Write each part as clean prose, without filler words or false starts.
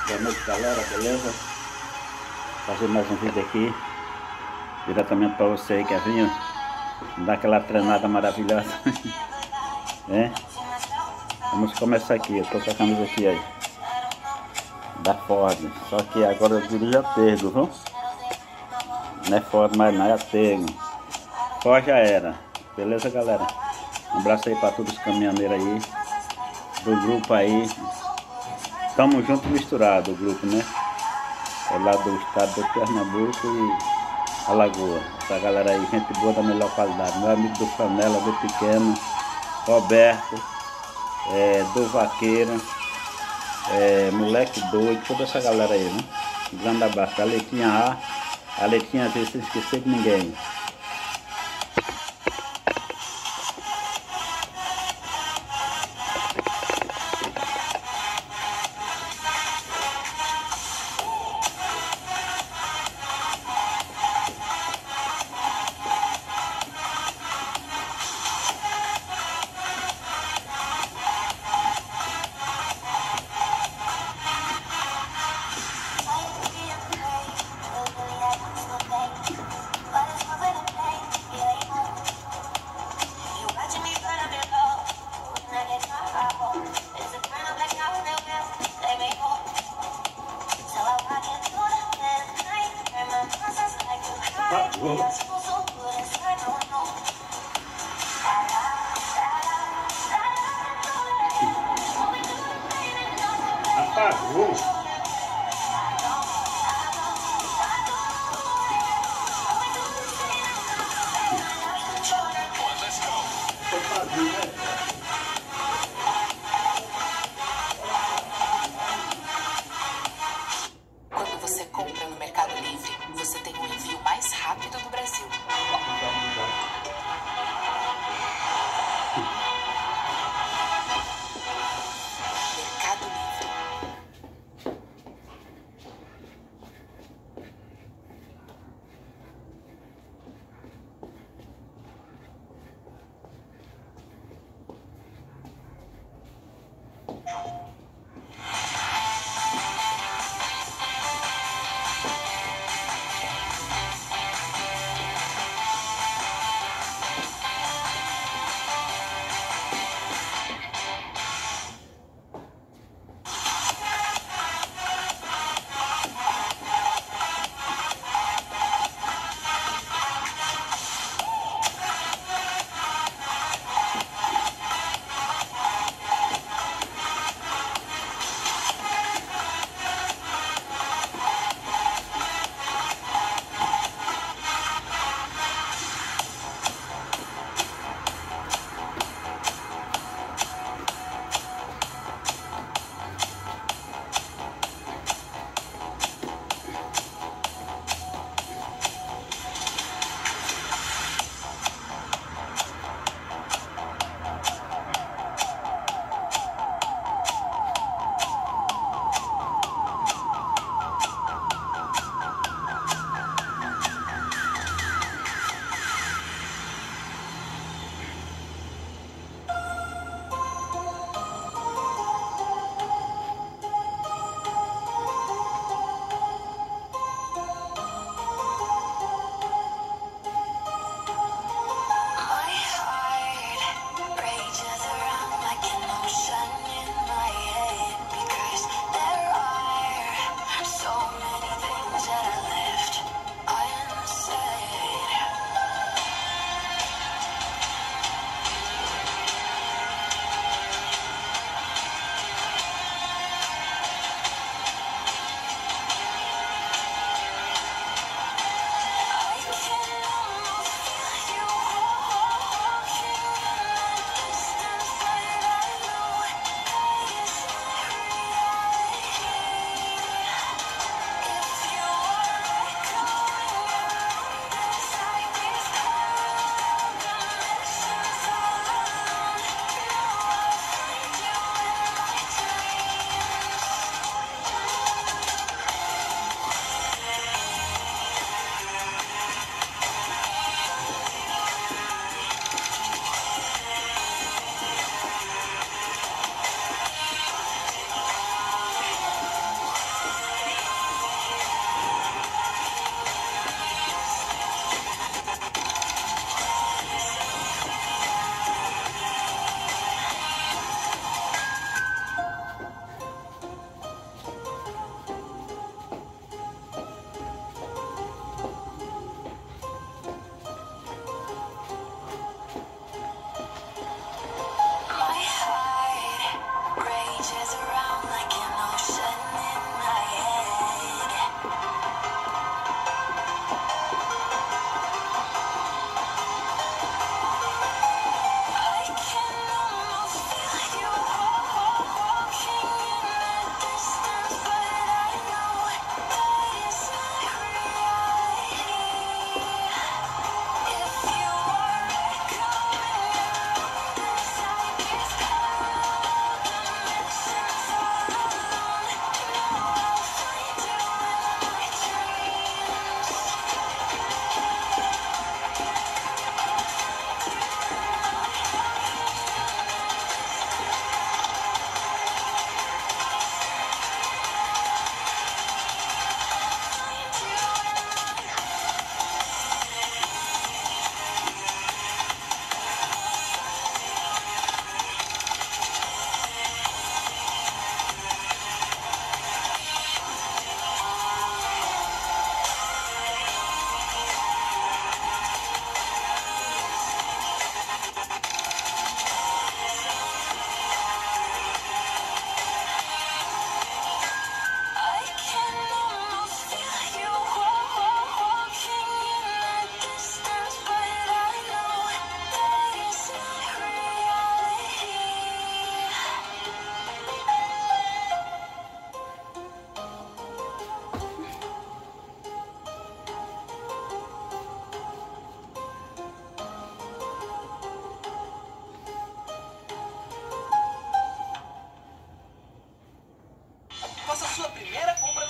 Boa noite, galera, beleza? Fazer mais um vídeo aqui diretamente para você aí, quer vir dar aquela treinada maravilhosa. É? Vamos começar aqui. Eu tô com a camisa aqui aí da Ford, só que agora eu dirijo a Tego, viu? Não é Ford mais não, é a Tego. Ford já era, beleza, galera? Um abraço aí para todos os caminhoneiros aí do grupo aí. Tamo junto e misturado o grupo, né? É lá do estado do Pernambuco e Alagoas. Essa galera aí, gente boa da melhor qualidade. Meu amigo do Flanela, do Pequeno, Roberto, do Vaqueiro, Moleque Doido, toda essa galera aí, né? Um grande abraço. A Letinha A, a Letinha Z, sem esquecer de ninguém. Apagou. Quando você compra no Mercado Livre, você tem o envio mais rápido do Brasil. Mercado Livre.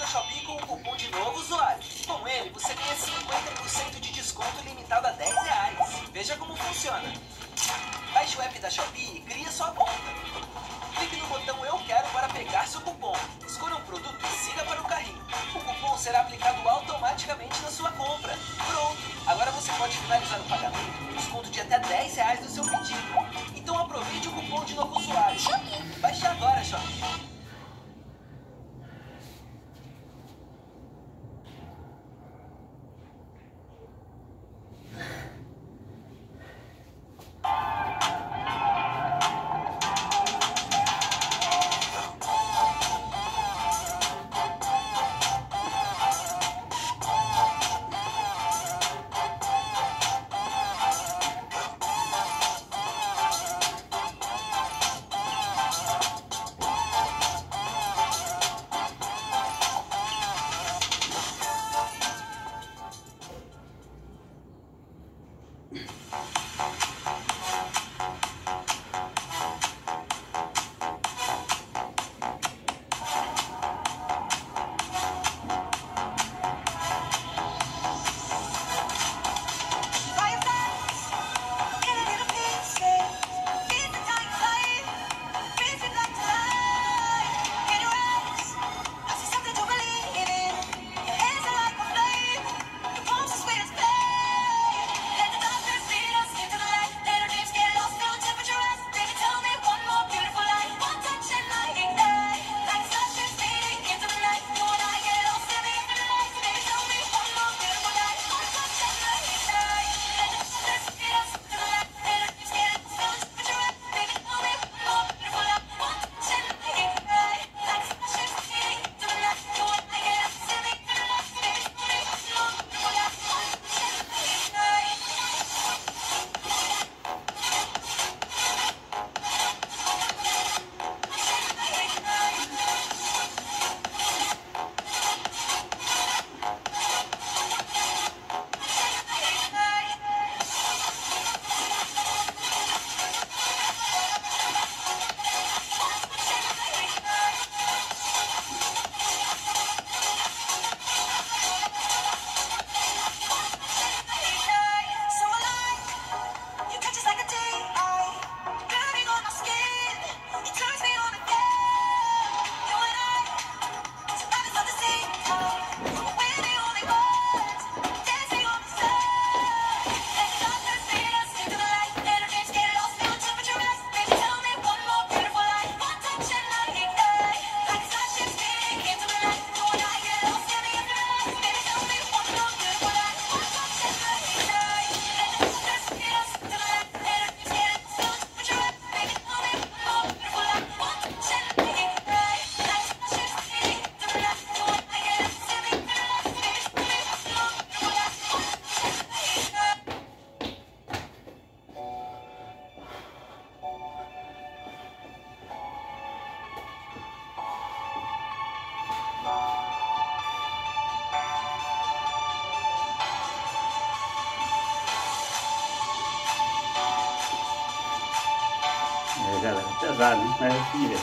Shopee com o cupom de novo usuário. Com ele, você ganha 50% de desconto limitado a R$10. Veja como funciona. Baixe o app da Shopee e crie sua conta. Clique no botão Eu Quero para pegar seu cupom. Escolha um produto e siga para o carrinho. O cupom será aplicado automaticamente na sua compra. Pronto! Agora você pode finalizar o pagamento com desconto de até R$10 do seu pedido. Então aproveite o cupom de novo usuário. Baixe agora, Shopee. É, galera, pesado, hein? Mas filha.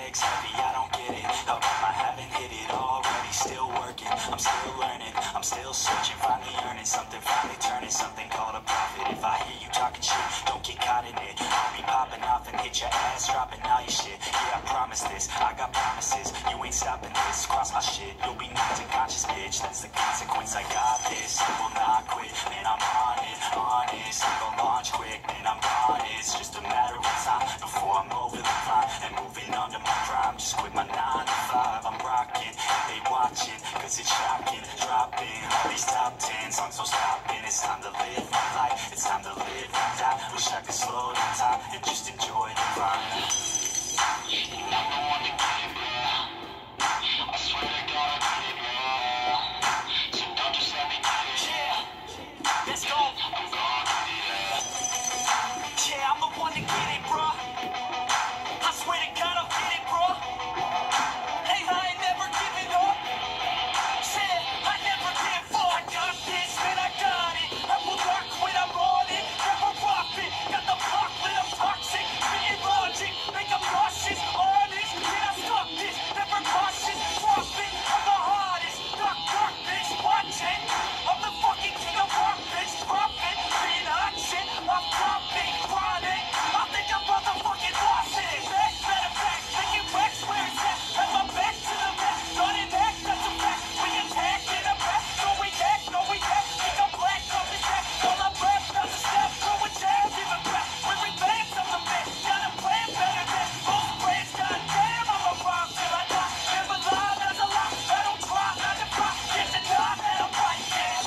mistakes heavy, I don't get it. How come I haven't hit it already? Still working, I'm still learning, I'm still searching, finally earning something, finally turning something called a profit. If I hear you talking shit, don't get caught in it. I'll be popping off and hit your ass, dropping all your shit. Yeah, I promise this, I got promises, you ain't stopping this. Cross my shit, you'll be knocked unconscious, bitch. That's the consequence, I got this. I will not quit, man, I'm on it, honest. I'm gonna launch quick, man, I'm gone. It's just a matter of time before I'm over the line and moving on to my prime. Just quit my 9 to 5, I'm rocking, they watching, cause it's shocking. Dropping all these top 10 songs, so stopping. It's time to live my life, it's time to live and die. Wish I could slow down time and just enjoy the ride. I swear to God I did it, man. So don't just let me get it. Yeah, let's go. I'm gonna get it. Yeah, I'm the one to get it, bro. I swear to God I'll get it, bro. Hey, I ain't never giving up. Yeah, I never give up. I got this, man, I got it. I will not quit, I'm on it. Never profit. Got the block lit, I'm toxic. Spitting logic, make them nauseous. Honest, can I stop this? Never cautious, drop it. I'm the hardest. Dark, bitch, watch it. I'm the fucking king of rock, bitch. Drop it, being hot shit. I'm dropping, chronic. I think I'm motherfucking lost it. Back, better back, making wax where it's at. Have my back to the back. Done it, act, that's a fact. We attack in a back. No, we act, no, we act. Think I'm black, up his back. All I'm rap, that's a step. Throw a jab, even back. We revamp, that's a bitch. Got a plan better than both brands. Goddamn, I'm a rock till I die. Never lie, that's a lie. I don't try, not to cry. Get the time, and I'm right, yeah.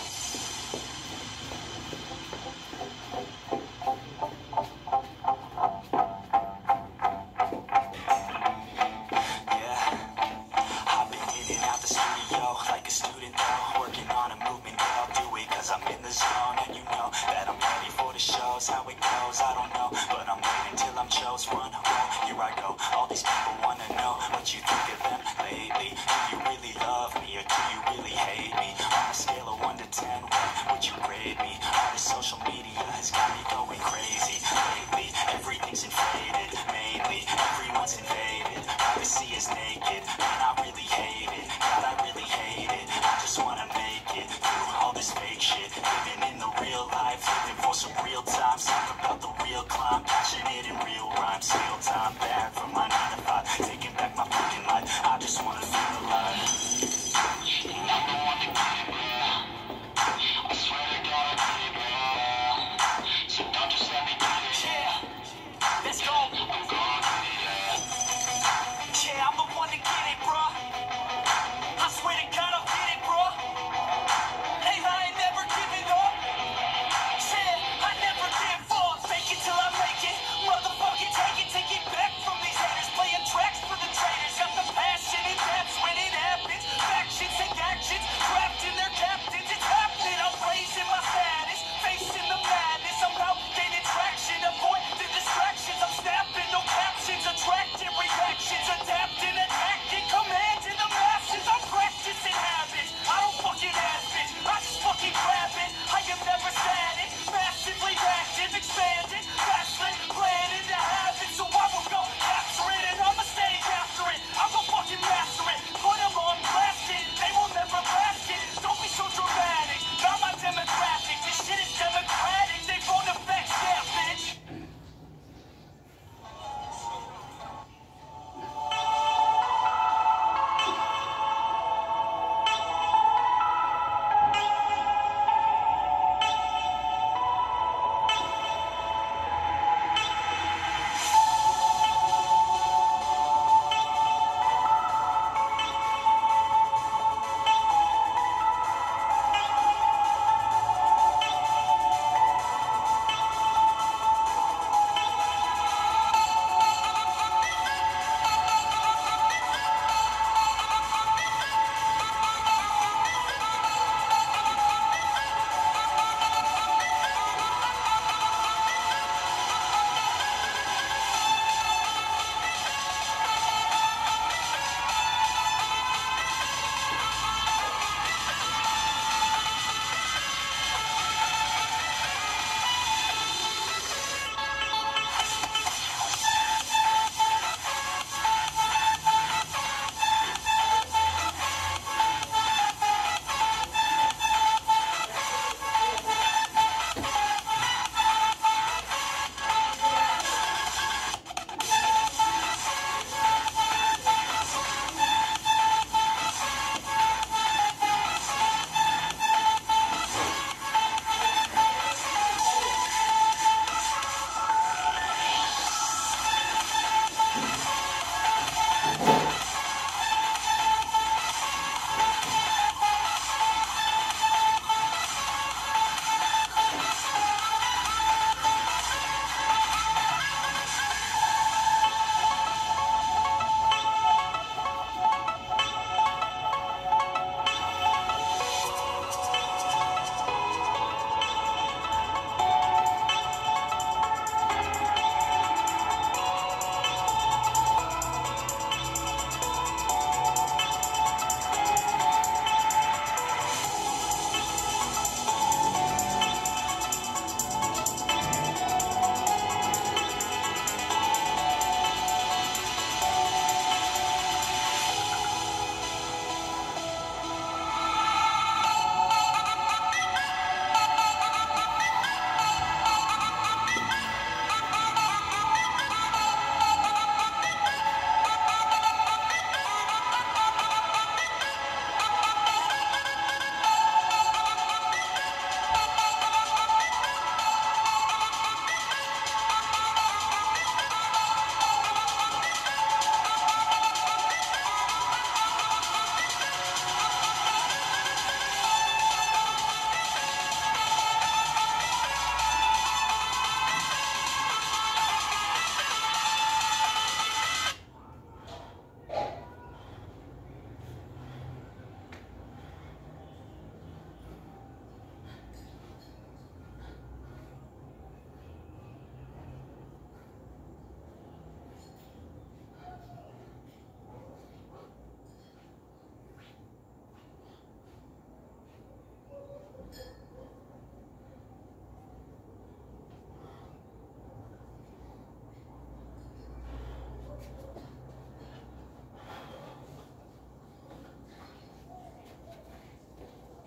I've been in and out the studio like a student though, working on a movement, yeah, I'll do it cause I'm in the zone. And you know that I'm ready for the shows. How it goes, I don't know, but I'm waiting till I'm chose. One, here I go. All these people wanna know what you think of them lately. Do you really love me or do you really hate me? On a scale of 1 to 10, what would you grade me? All this social media has got me going crazy lately. Everything's inflated, mainly everyone's invaded. Privacy is naked, man, I really hate it. God, I really hate it. I just wanna make it through all this fake shit. Living in the real life, living for some real times. Talk about the real climb, passionate in real rhymes. Steal time back from my 9 to 5, taking back my fucking life. I just wanna feel alive. I'm the one to get it, man. I swear to God I did it, man. So don't just let me get it. Yeah, let's go. I'm gonna get it, yeah. Yeah, I'm the one to get it, bro. I swear to God I'll get it, bro. Hey, I ain't never giving up. Yeah, I never give up. Fake it till I make it. Motherfucking take it back from these haters. Playing tracks for the traitors. Got the passion and that's when it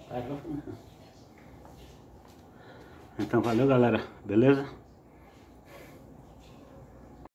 Então valeu, galera, beleza?